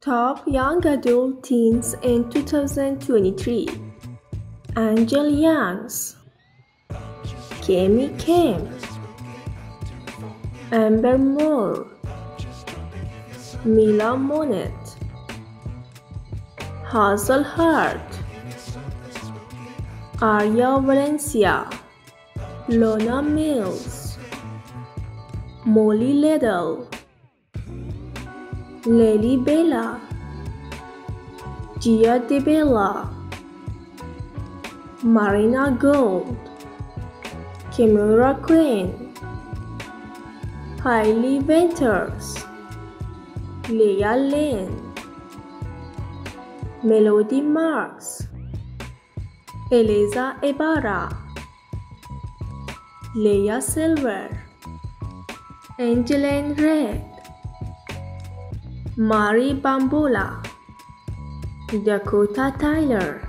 Top young adult teens in 2023. Angel Youngs, Kemi Kim, Amber Moore, Mila Monet, Hazel Hart, Arya Valencia, Lona Mills, Molly Liddell, Lily Bella, Gia De Bella, Marina Gold, Kimura Quinn, Hailey Winters, Leah Lynn, Melody Marks, Eliza Ibarra, Leah Silver, Angeline Red, Mari Bambola, Dakota Tyler,